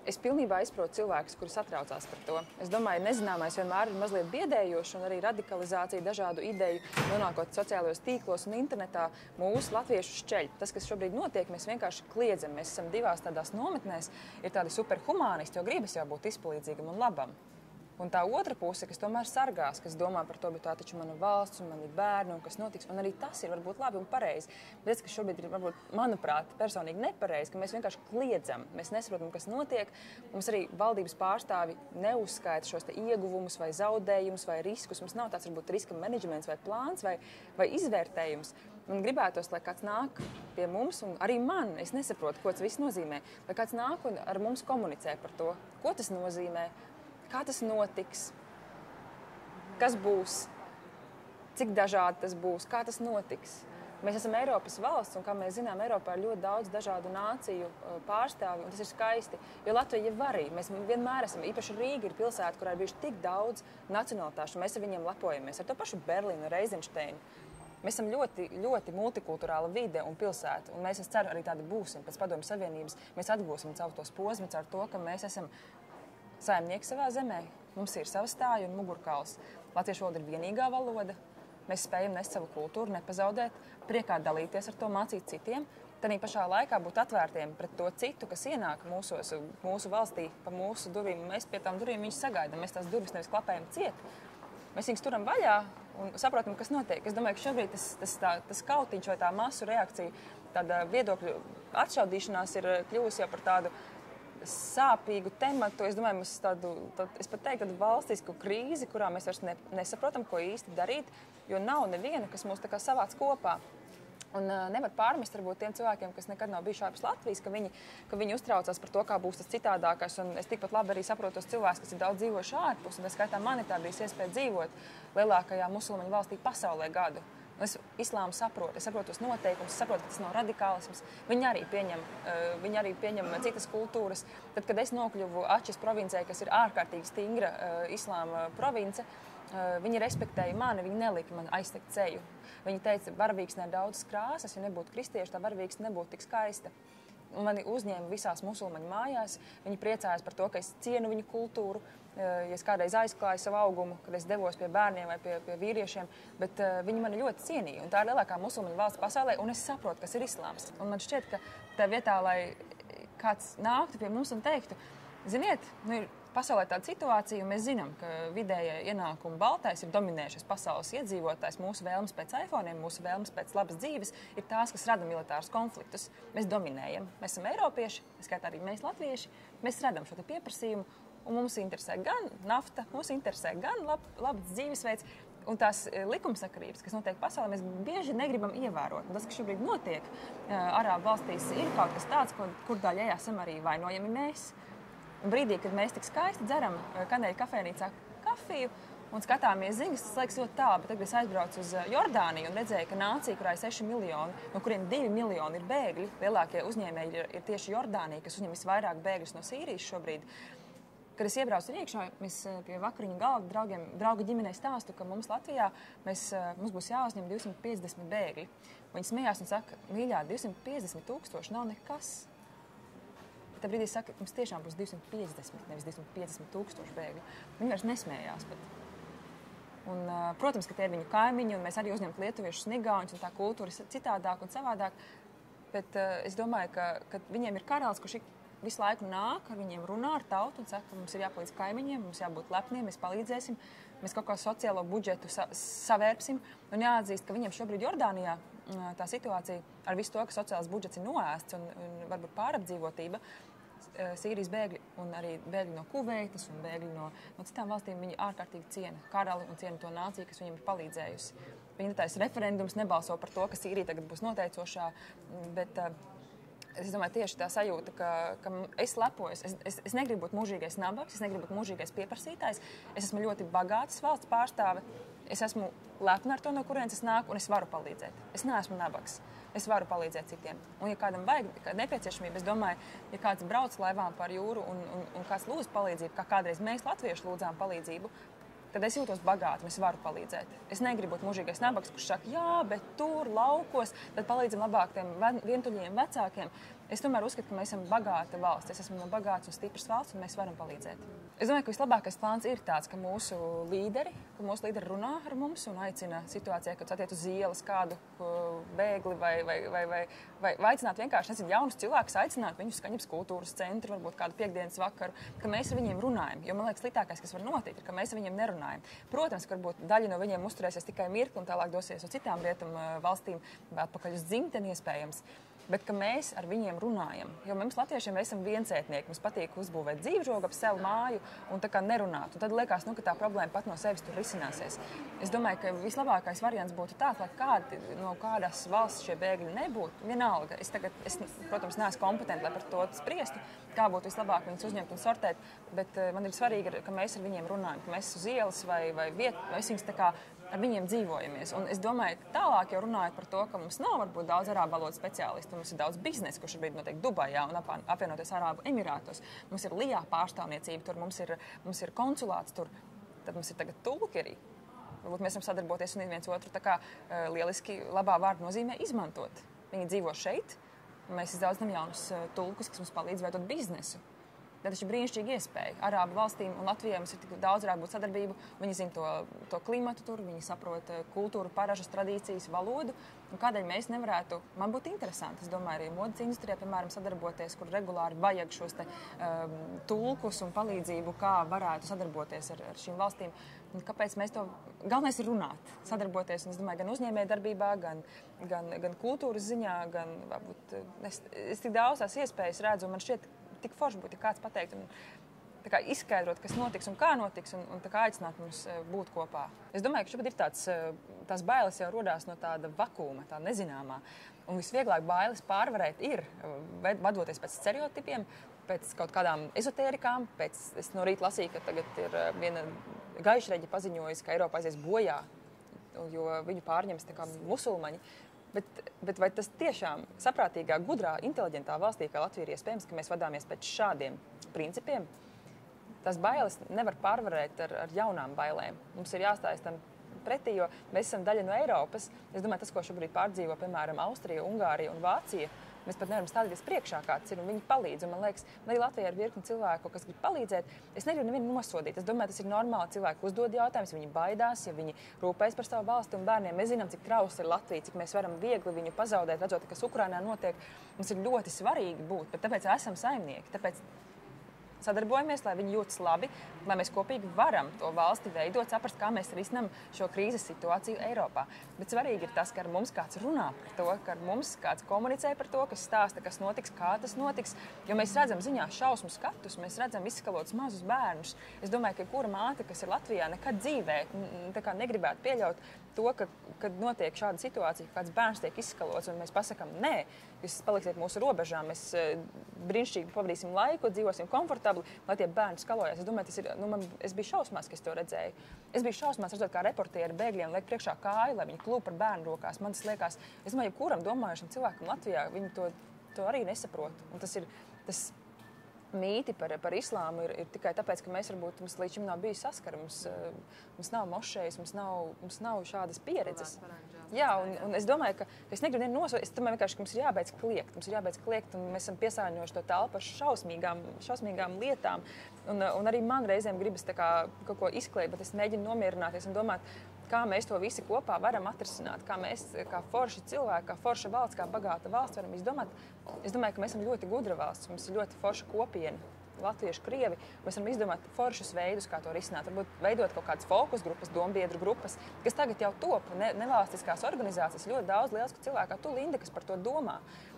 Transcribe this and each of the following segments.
Es pilnībā izprotu cilvēkus, kuri satraucās par to. Es domāju, nezināmais vienmēr ir mazliet biedējoši, un arī radikalizācija dažādu ideju, nonākot sociālajos tīklos un internetā, mūsu latviešu šķeļ. Tas, kas šobrīd notiek, mēs vienkārši kliedzam. Mēs esam divās tādās nometnēs, ir tādi superhumānisti, jo gribas jau būt izpalīdzīgam un labam. Un tā otra puse, kas tomēr sargās, kas domā par to, bet tā taču mana valsts un man ir bērni un kas notiks, un arī tas ir varbūt labi un pareizi. Bet tas, kas šobrīd ir, varbūt, manuprāt, personīgi nepareizi, ka mēs vienkārši kliedzam, mēs nesaprotam, kas notiek. Mums arī valdības pārstāvi neuzskaita šos te ieguvumus vai zaudējumus vai riskus. Mums nav tāds, varbūt, riska menedžments vai plāns vai izvērtējums. Man gribētos, lai kāds nāk pie mums, un arī man, es nesaprotu, ko tas viss nozīmē, lai kāds nāk un ar mums komunicē par to, ko tas nozīmē, kā tas notiks, kas būs, cik dažādi tas būs, kā tas notiks. Mēs esam Eiropas valsts, un, kā mēs zinām, Eiropā ir ļoti daudz dažādu nāciju pārstāvju, un tas ir skaisti, jo Latvija jau arī. Mēs vienmēr esam, īpaši Rīga ir pilsēta, kurā ir bijuši tik daudz nacionalitāšu, un mēs ar viņiem lepojamies, ar to pašu Berlīnu, Reizenšteinu. Mēs esam ļoti, ļoti multikulturāla vide un pilsēta, un mēs, es ceru, arī tādi būsim pēc Padomju Savienības. Mēs atgūsim caur tos posmus, ar to, ka mēs esam saimnieki savā zemē, mums ir sava stāja un mugurkauls. Latviešu valoda ir vienīgā valoda, mēs spējam nest savu kultūru, nepazaudēt, priekā dalīties ar to, mācīt citiem, tad pašā laikā būt atvērtiem pret to citu, kas ienāk mūsu valstī, pa mūsu durvīm, un mēs pie tām durvīm viņus sagaidām, mēs tās durvis nevis klapējam ciet, mēs viņus turam vaļā un saprotam, kas notiek. Es domāju, ka šobrīd tas kautiņš vai tā masu reakcija, tāda viedokļu atšaudīšanās ir kļuvusi jau par tādu sāpīgu tematu. Es domāju, es pat teiktu tādu valstisku krīzi, kurā mēs vairs nesaprotam, ko īsti darīt, jo nav neviena, kas mūs tā kā savāc kopā. Un nevar pārmest varbūt tiem cilvēkiem, kas nekad nav bijuši ārpus Latvijas, ka viņi uztraucās par to, kā būs tas citādākais. Un es tikpat labi arī saprotu tos cilvēkus, kas ir daudz dzīvojuši ārpus, un tā skaitā man ir tā bijusi iespēja dzīvot lielākajā musulmaņu valstī pasaulē gadu. Es islāmu saprotu, es saprotu tos noteikumus, saprotu, ka tas nav radikālisms. Viņi arī pieņem citas kultūras. Tad, kad es nokļuvu Ačas provincē, kas ir ārkārtīgi stingra islāma province, viņi respektēja mani, viņi nelika man aiztekt ceļu. Viņi teica, varavīksnē ir daudz krāsas, ja nebūtu kristieši, tā varavīksne nebūtu tik skaista. Mani uzņēma visās musulmaņu mājās, viņi priecājās par to, ka es cienu viņu kultūru, ja es kādreiz aizklāju savu augumu, kad es devos pie bērniem vai pie vīriešiem, bet viņi mani ļoti cienīja, un tā ir lielākā musulmaņu valsts pasaulē, un es saprotu, kas ir islāms. Un man šķiet, ka tā vietā, lai kāds nāktu pie mums un teiktu, ziniet, ir pasaulē tāda situācija, un mēs zinām, ka vidējie ienākuma baltais ir dominējušais pasaules iedzīvotājs. Mūsu vēlmes pēc iPhoneiem, mūsu vēlmes pēc labas dzīves ir tās, kas rada militārus konfliktus. Mēs dominējam. Mēs esam eiropieši, skaitā arī mēs latvieši. Mēs radam šo pieprasījumu, un mums interesē gan nafta, mums interesē gan labs dzīvesveids, un tās likumsakarības, kas notiek pasaulē, mēs bieži negribam ievērot. Un tas, kas šobrīd notiek Arābu valstīs, ir kaut kas tāds, kur daļai esam arī vainojami mēs. Un brīdī, kad mēs tik skaisti dzeram kanēļu kafejnīcā kafiju un skatāmies ziņas, tas liekas ļoti tālu, bet tagad es aizbraucu uz Jordāniju un redzēju, ka nācija, kurā ir 6 miljoni, no kuriem 2 miljoni ir bēgļi, lielākie uzņēmēji ir tieši Jordānija, kas uzņem visvairāk bēgļus no Sīrijas šobrīd. Kad es iebraucu iekšā, mēs pie vakariņu galda draugu ģimenei stāstu, ka mums Latvijā mums būs jāuzņem 250 bēgļi. Viņi smējās un saka, mīļā, 250 000 nav nekas. Tā brīdī saka, ka mums tiešām būs 250, nevis 250 000 bēgļu. Viņi vairs nesmējās pat. Un, protams, ka tie ir viņu kaimiņi, un mēs arī uzņemt lietuviešus un igauņus, un tā kultūra ir citādāk un savādāk. Bet es domāju, ka viņiem ir karalis, kurš visu laiku nāk, ar viņiem runā ar tautu un saka, ka mums ir jāpalīdz kaimiņiem, mums jābūt lepniem, mēs palīdzēsim, mēs kaut kā sociālo budžetu savērpsim. Un jāatzīst, ka viņiem šobrīd Jordānijā tā situācija ar visu to, ka sociālais budžets ir noēsts un varbūt pārapdzīvotība, Sīrijas bēgļi un arī bēgļi no Kuveitas un bēgļi no citām valstīm, viņi ārkārtīgi ciena karali un ciena to nāciju, kas viņiem ir palīdzējusi. Viņi netais referendums nebalso par to, ka Sīrija tagad būs noteicošā, bet es domāju, tieši tā sajūta, ka es lepojos. Es negribu būt mūžīgais nabags, es negribu būt mūžīgais pieprasītājs. Es esmu ļoti bagātas valsts pārstāve. Es esmu lepna ar to, no kurienes es nāku, un es varu palīdzēt. Es neesmu nabags. Es varu palīdzēt citiem. Un, ja kādam vajag nepieciešamību, es domāju, ja kāds brauc laivām par jūru un kāds lūdz palīdzību, kā kādreiz mēs latvieši lūdzām palīdzību, tad es jūtos bagāti un es varu palīdzēt. Es negribu būt mūžīgais nabags, kurš saka, jā, bet tur, laukos, tad palīdzam labāk tiem vientuļiem vecākiem. Es tomēr uzskatu, ka mēs esam bagāta valsts. Es esmu no bagātas un stipras valsts, un mēs varam palīdzēt. Es domāju, ka vislabākais plāns ir tāds, ka mūsu līderi runā ar mums un aicina situācijā, kad satiek uz ielas kādu bēgli vai aicināt vienkārši jaunus cilvēkus, aicināt viņus Skaņepes kultūras centru, varbūt kādu piekdienas vakaru, ka mēs ar viņiem runājam. Jo man liekas, sliktākais, kas var notikt, ir, ka mēs ar viņiem nerunājam. Protams, ka varbūt daļa no viņiem uzturēsies tikai mirkli un tālāk dosies uz citām rietumu valstīm, atpakaļ uz dzimteni iespējams. Bet ka mēs ar viņiem runājam. Jo mums latviešiem mēs esam viensētnieki. Mums patīk uzbūvēt dzīvžogu ap sevu māju un tā kā nerunāt. Un tad liekas, ka tā problēma pat no sevis tur risināsies. Es domāju, ka vislabākais variants būtu tāds, lai no kādas valsts šie bēgļi nebūtu. Vienalga. Es, protams, neesmu kompetenti, lai par to spriestu, kā būtu vislabāk viņus uzņemt un sortēt. Bet man ir svarīgi, ka mēs ar viņiem runājam, ka mēs uz ielas vai mēs viņus tā kā ar viņiem dzīvojamies. Un es domāju, ka tālāk jau runājot par to, ka mums nav varbūt daudz arābu valodas speciālistu, mums ir daudz biznesa, kurš šobrīd notiek Dubajā un apvienoties Arābu Emirātos. Mums ir LIA pārstāvniecība, tur mums ir konsulāts, tur tad mums ir tagad tulki arī. Varbūt mēs varam sadarboties un viens otru tā kā lieliski labā vārda nozīmē izmantot. Viņi dzīvo šeit, un mēs izaudzinām jaunus tulkus, kas mums palīdz veidot biznesu. Tā ir brīnišķīga iespēja. Arābu valstīm un Latvijai mums ir tik daudz varētu būt sadarbību. Viņi zina to klimatu tur, viņi saprot kultūru, paražas, tradīcijas, valodu. Un kādēļ mēs nevarētu, man būtu interesanti, es domāju, arī modes industrijā, piemēram, sadarboties, kur regulāri vajag šos tulkus un palīdzību, kā varētu sadarboties ar šīm valstīm. Un kāpēc mēs to, galvenais ir runāt, sadarboties, un es domāju, gan uzņēmējdarbībā, gan kultūras ziņā, gan varbūt, es tik daudz tās iespējas redzu, un man šķiet, tik forši būtu, ja kāds pateikt un tā kā izskaidrot, kas notiks un kā notiks, un tā kā aicināt mums būt kopā. Es domāju, ka šobrīd ir tās bailes jau rodās no tāda vakuma, tā nezināmā. Un visvieglāk bailes pārvarēt ir, vadoties pēc stereotipiem, pēc kaut kādām ezotērikām. Es no rīta lasīju, ka tagad ir viena gaišreģe paziņojusi, ka Eiropā aizies bojā, jo viņu pārņems tā kā musulmaņi. Bet vai tas tiešām saprātīgā, gudrā, inteliģentā valstī, kā Latvija, ir iespējams, ka mēs vadāmies pēc šādiem principiem? Tās bailes nevar pārvarēt ar jaunām bailēm. Mums ir jāstājas tam pretī, jo mēs esam daļa no Eiropas. Es domāju, tas, ko šobrīd pārdzīvo, piemēram, Austrija, Ungārija un Vācija, mēs pat nevaram stādīties priekšā, kāds ir, un viņi palīdz. Un man liekas, arī Latvijā ir virkni cilvēku, kas grib palīdzēt. Es negribu nevienu nosodīt. Es domāju, tas ir normāli. Cilvēki uzdod jautājumus, viņi baidās, ja viņi rūpējas par savu valsti un bērniem. Mēs zinām, cik trausla ir Latvija, cik mēs varam viegli viņu pazaudēt, redzot, kas Ukrainā notiek. Mums ir ļoti svarīgi būt, bet tāpēc esam saimnieki. Tāpēc sadarbojamies, lai viņi jūtas labi, lai mēs kopīgi varam to valsti veidot, saprast, kā mēs risinām šo krīzes situāciju Eiropā. Bet svarīgi ir tas, ka ar mums kāds runā par to, ka ar mums kāds komunicē par to, kas stāsta, kas notiks, kā tas notiks. Jo mēs redzam ziņā šausmu skatus, mēs redzam izskalotus mazus bērnus. Es domāju, ka kura māte, kas ir Latvijā, nekad dzīvē negribētu pieļaut to, kad notiek šāda situācija, ka kāds bērns tiek izskalots, un mēs pasakām, nē, jūs paliksiet mūsu robežām, mēs brīnišķīgi pavadīsim laiku, dzīvosim komfortabli, lai tie bērni skalojās. Es domāju, es biju šausmās, ka es to redzēju. Es biju šausmās redzot, kā reportieri bēgļiem liek priekšā kāju, lai viņi klūp ar bērnu rokās. Man tas liekas, es domāju, kuram domājušam cilvēkam Latvijā, viņi to arī nesaprot. Un tas mīti par islāmu ir tikai tāpēc, ka mums līdz šim nav bijis saskara, mums nav mošejas, mums nav šādas pieredzes. Jā, un es domāju, ka es negribu nosodīt, es domāju vienkārši, ka mums ir jābeidz kliegt, un mēs esam piesārņojuši to telpu ar šausmīgām lietām, un arī man reizēm gribas tā kā kaut ko izkliegt, bet es mēģinu nomierināties un domāt, kā mēs to visi kopā varam atrisināt, kā mēs, kā forši cilvēki, kā forša valsts, kā bagāta valsts varam izdomāt. Es domāju, ka mēs esam ļoti gudra valsts, mums ir ļoti forša kopiena, latvieši, krievi. Mēs varam izdomāt foršus veidus, kā to risināt. Varbūt veidot kaut kādas fokus grupas, dombiedru grupas, kas tagad jau top, nevalstiskās organizācijas, ļoti daudz lielsku cilvēku, kā tu, Linda, kas par to domā.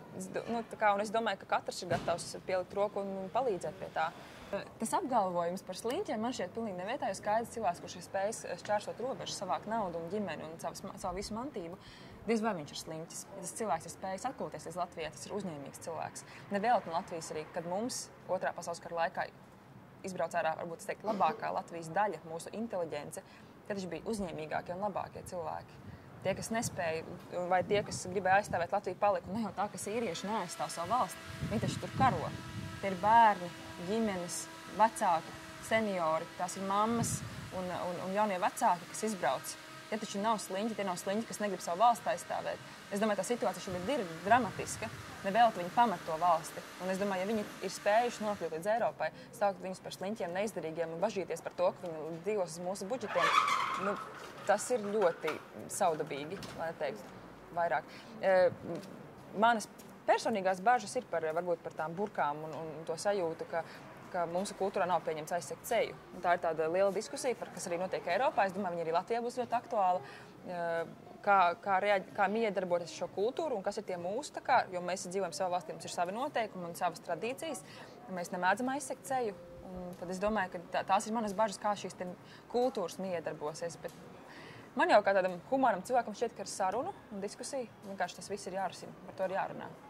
Un es domāju, ka katrs ir gatavs pielikt roku un palīdzēt pie tā. Tas apgalvojums par sliņķiem man šķiet pilnīgi nevietā, jo skaidrs cilvēks, kurš ir spējis šķērsot robežu, savākt naudu un ģimeni un savu visu mantību, diez vai viņš ir sliņķis. Ja tas cilvēks ir spējis atpūties līdz Latvijai, tas ir uzņēmīgs cilvēks. Nevēlēt no Latvijas arī, kad mums Otrā pasaules kara laikā izbrauc ārā, varbūt teikt, labākā Latvijas daļa, mūsu inteliģence, tad viņš bija uzņēmīgākie un labākie cilvēki. Tie, kas nespēja, vai tie, kas gribēja aizstāvēt Latviju, palika. Ne jau tā, ka sīrieši neaizstāv savu valsti, viņi taču tur karo. Tie ir bērni, ģimenes, vecāki, seniori, tās ir mammas un jaunie vecāki, kas izbrauc. Tie taču nav sliņķi, tie nav sliņķi, kas negrib savu valsti aizstāvēt. Es domāju, tā situācija šobrīd ir dramatiska. Nevēlti viņi pamet to valsti. Un es domāju, ja viņi ir spējuši nokļūt līdz Eiropai, stāvot viņus par sliņķiem, neizdarīgiem un bažīties par to, ka viņi dzīvos uz mūsu budžetiem, tas ir ļoti saudabīgi, lai neteiktu vairāk. Manas personīgās bažas ir varbūt par tām burkām un to sajūtu, ka mūsu kultūrā nav pieņemts aizsegt seju. Un tā ir tāda liela diskusija, kas arī notiek Eiropā. Es domāju, viņa arī Latvijā būs ļoti aktuāla. Kā miedarboties ar šo kultūru un kas ir tie mūsu, jo mēs dzīvojam savā valstī, mums ir savi noteikumi un savas tradīcijas. Mēs nemēdzam aizsegt seju. Un tad es domāju, ka tās ir manas bažas, kā šīs kultūras miedarbosies. Bet man jau kā tādam humoram cilvēkam šķiet, ka ar sarunu un diskusiju vienkārši tas viss ir jārisina. Par to ir jārunā.